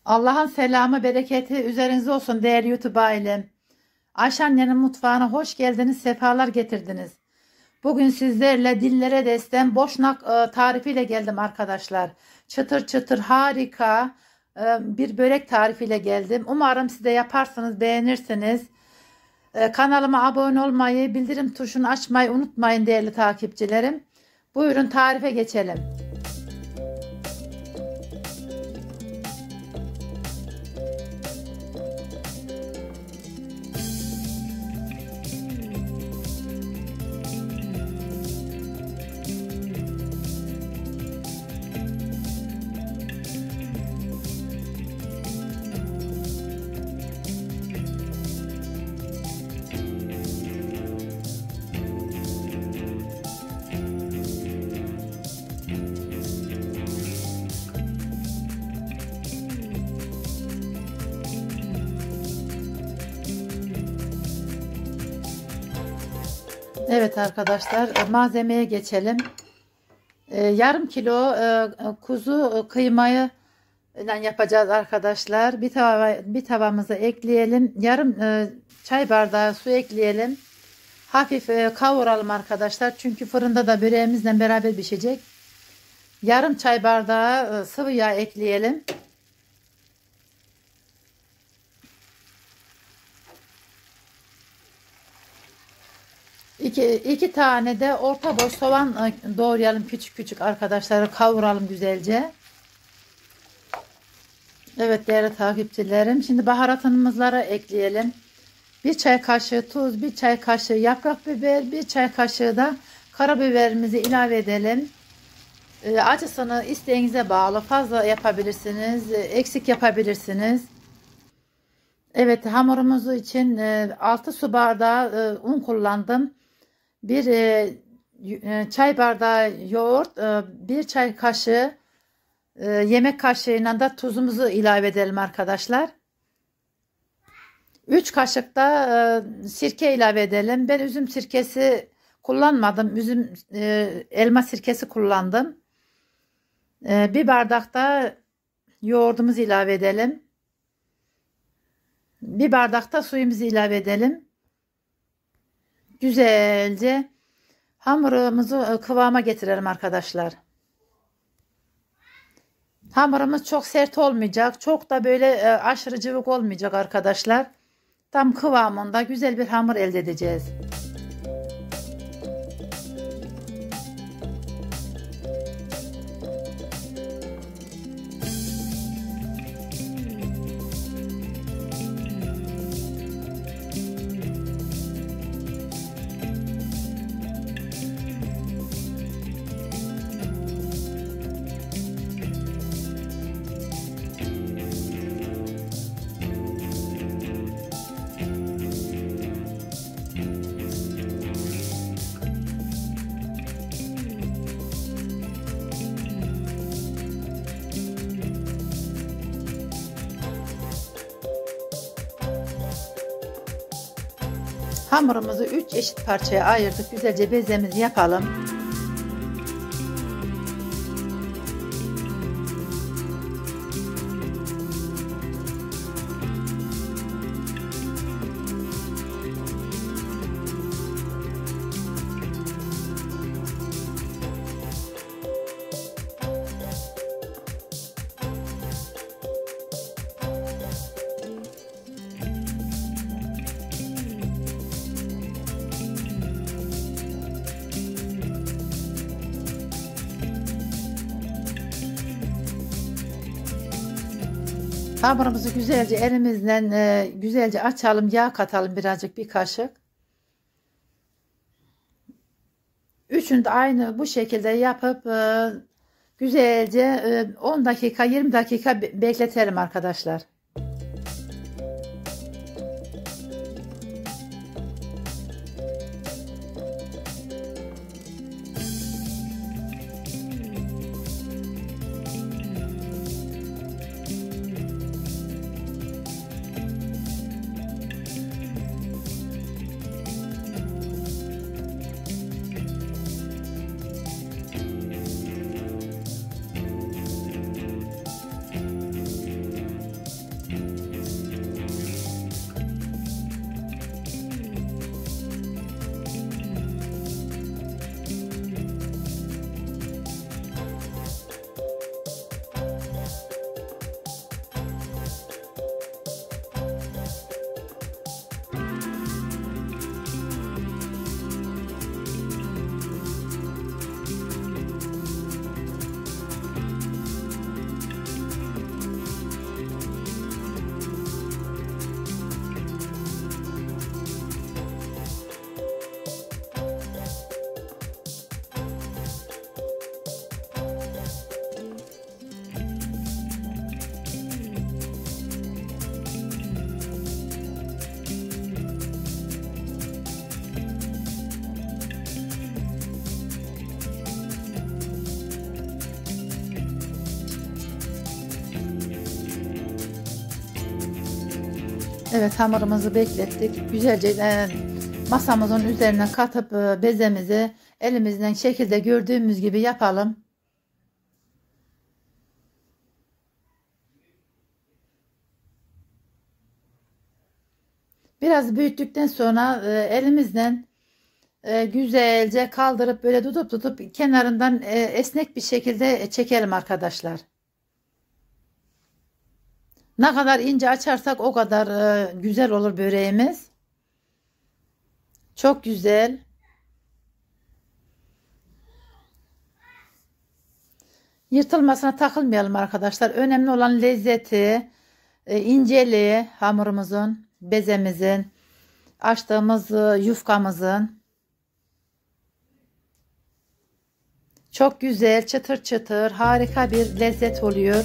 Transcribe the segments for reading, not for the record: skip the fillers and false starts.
Allah'ın selamı, bereketi üzerinize olsun değerli YouTube ailem. Ayşe annenin mutfağına hoş geldiniz, sefalar getirdiniz. Bugün sizlerle dillere destan boşnak tarifiyle geldim arkadaşlar. Çıtır çıtır harika bir börek tarifiyle geldim. Umarım siz de yaparsınız, beğenirsiniz. Kanalıma abone olmayı, bildirim tuşunu açmayı unutmayın değerli takipçilerim. Buyurun tarife geçelim. Evet arkadaşlar, malzemeye geçelim. Yarım kilo kuzu kıymayı yapacağız arkadaşlar. Bir tavamıza ekleyelim. Yarım çay bardağı su ekleyelim. Hafif kavuralım arkadaşlar. Çünkü fırında da böreğimizle beraber pişecek. Yarım çay bardağı sıvı yağ ekleyelim. İki tane de orta boy soğan doğrayalım küçük küçük arkadaşlar, kavuralım güzelce. Evet değerli takipçilerim, şimdi baharatımızları ekleyelim. Bir çay kaşığı tuz, bir çay kaşığı yaprak biber, bir çay kaşığı da karabiberimizi ilave edelim. Acısını isteğinize bağlı, fazla yapabilirsiniz, eksik yapabilirsiniz. Evet, hamurumuzu için 6 su bardağı un kullandım. Bir çay bardağı yoğurt, bir çay kaşığı yemek kaşığıyla da tuzumuzu ilave edelim arkadaşlar. 3 kaşık da sirke ilave edelim. Ben üzüm sirkesi kullanmadım. Elma sirkesi kullandım. Bir bardak da yoğurdumuzu ilave edelim. Bir bardak da suyumuzu ilave edelim. Güzelce hamurumuzu kıvama getirelim arkadaşlar. Hamurumuz çok sert olmayacak. Çok da böyle aşırı cıvık olmayacak arkadaşlar. Tam kıvamında güzel bir hamur elde edeceğiz. Hamurumuzu 3 eşit parçaya ayırdık. Güzelce bezemizi yapalım. Hamurumuzu güzelce elimizle güzelce açalım. Yağ katalım birazcık, bir kaşık. Üçünü de aynı bu şekilde yapıp güzelce 10 dakika 20 dakika bekletelim arkadaşlar. Evet, hamurumuzu beklettik. Güzelce masamızın üzerine katıp bezemizi elimizden şekilde gördüğümüz gibi yapalım. Biraz büyüttükten sonra elimizden güzelce kaldırıp böyle tutup kenarından esnek bir şekilde çekelim arkadaşlar. Ne kadar ince açarsak o kadar güzel olur böreğimiz. Çok güzel. Yırtılmasına takılmayalım arkadaşlar. Önemli olan lezzeti, inceliği hamurumuzun, bezemizin, açtığımız yufkamızın. Çok güzel, çıtır çıtır, harika bir lezzet oluyor.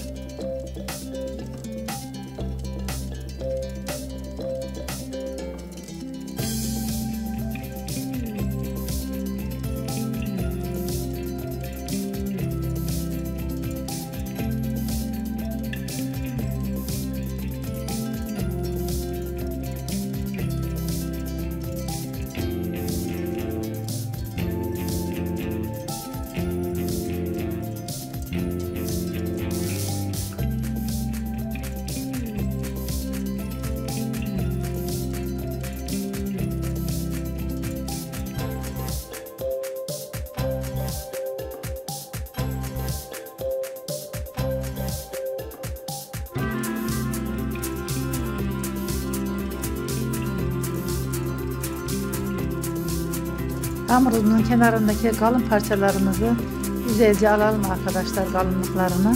Hamurunun kenarındaki kalın parçalarımızı güzelce alalım arkadaşlar, kalınlıklarını.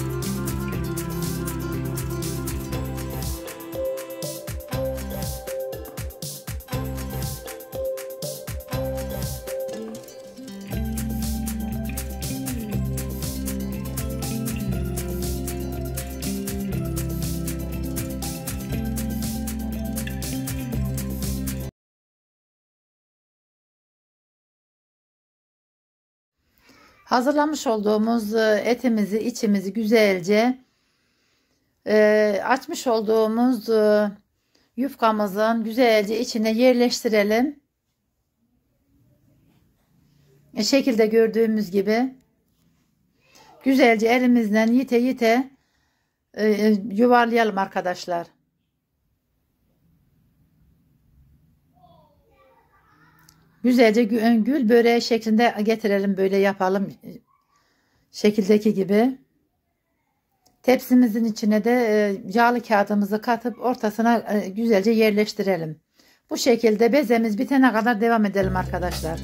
Hazırlamış olduğumuz etimizi, içimizi güzelce açmış olduğumuz yufkamızın güzelce içine yerleştirelim. Şekilde gördüğümüz gibi güzelce elimizden yite yuvarlayalım arkadaşlar. Güzelce gül böreği şeklinde getirelim, böyle yapalım şekildeki gibi. Tepsimizin içine de yağlı kağıdımızı katıp ortasına güzelce yerleştirelim. Bu şekilde bezemiz bitene kadar devam edelim arkadaşlar.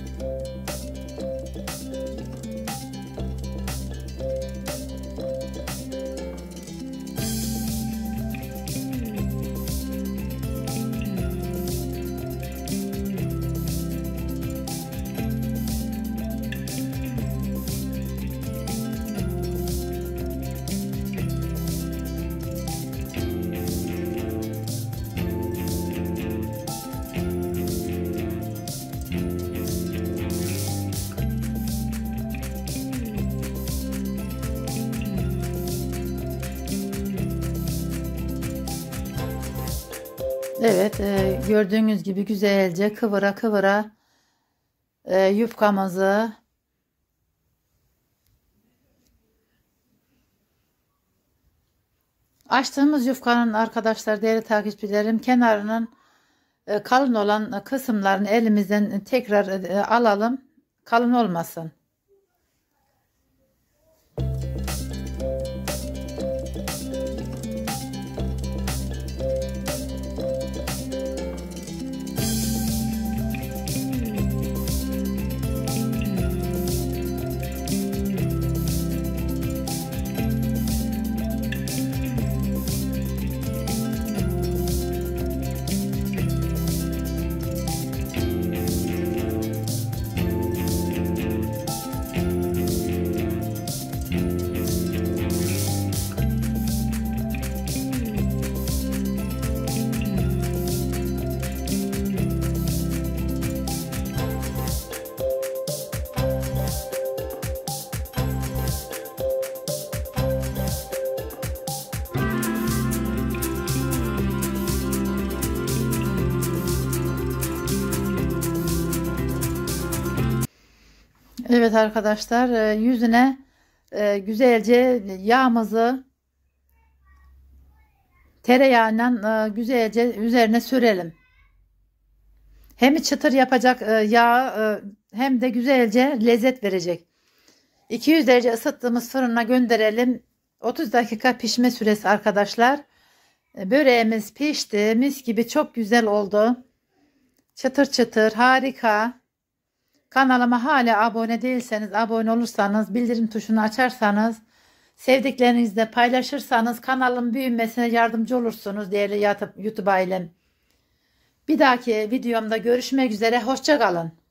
Evet, gördüğünüz gibi güzelce kıvıra yufkamızı açtığımız yufkanın arkadaşlar, değerli takipçilerim, kenarının kalın olan kısımlarını elimizden tekrar alalım, kalın olmasın. Evet arkadaşlar, yüzüne güzelce yağımızı tereyağıyla güzelce üzerine sürelim. Hem çıtır yapacak yağ, hem de güzelce lezzet verecek. 200 derece ısıttığımız fırına gönderelim. 30 dakika pişme süresi arkadaşlar. Böreğimiz pişti. Mis gibi çok güzel oldu. Çıtır çıtır harika. Kanalıma hala abone değilseniz, abone olursanız, bildirim tuşunu açarsanız, sevdiklerinizle paylaşırsanız kanalın büyümesine yardımcı olursunuz değerli YouTube ailem. Bir dahaki videomda görüşmek üzere. Hoşça kalın.